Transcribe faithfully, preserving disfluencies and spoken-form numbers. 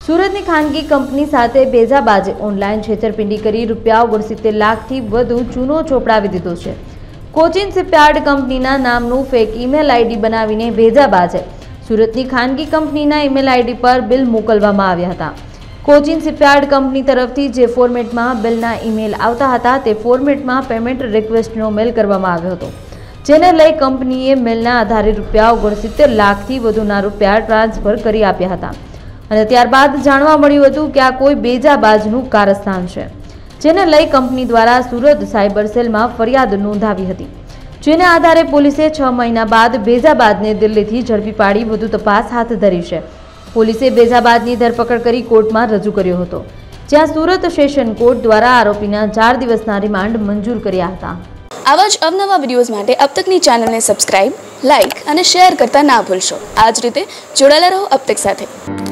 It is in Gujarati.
સુરતની ખાનગી કંપની સાથે બેઝાબાજે ઓનલાઈન છેતરપિંડી કરી રૂપિયા ઓગણસિત્તેર લાખથી વધુ ચૂનો ચોપડાવી દીધો છે। કોચિન શિપયાર્ડ કંપનીના નામનું ફેક ઈમેલ આઈડી બનાવીને બેઝાબાજે સુરતની ખાનગી કંપનીના ઈમેલ આઈડી પર બિલ મોકલવામાં આવ્યા હતા। કોચિન શિપયાર્ડ કંપની તરફથી જે ફોર્મેટમાં બિલના ઈમેલ આવતા હતા તે ફોર્મેટમાં પેમેન્ટ રિક્વેસ્ટનો મેલ કરવામાં આવ્યો હતો, જેને લઈ કંપનીએ મેલના આધારે રૂપિયા ઓગણસિત્તેર લાખથી વધુના રૂપિયા ટ્રાન્સફર કરી આપ્યા હતા અને ત્યારબાદ જાણવા મળ્યું હતું કે આ કોઈ બેજાબાજનું કારસ્તાન છે, જેને લઈ કંપની દ્વારા સુરત સાયબર સેલમાં ફરિયાદ નોંધાવી હતી, જેના આધારે પોલીસે છ મહિના બાદ બેઝાબાદને દિલ્હીથી ઝડપી પાડી વધુ તપાસ હાથ ધરી છે। પોલીસે બેઝાબાદની ધરપકડ કરી કોર્ટમાં રજૂ કર્યો હતો, જ્યાં સુરત સેશન કોર્ટ દ્વારા આરોપીના ચાર દિવસના રિમાન્ડ મંજૂર કર્યા હતા। આવા જ અવનવા વિડીયોઝ માટે અબ તકની ચેનલને સબસ્ક્રાઇબ, લાઇક અને શેર કરતા ના ભૂલશો। આ જ રીતે જોડાયેલા રહો અબ તક સાથે।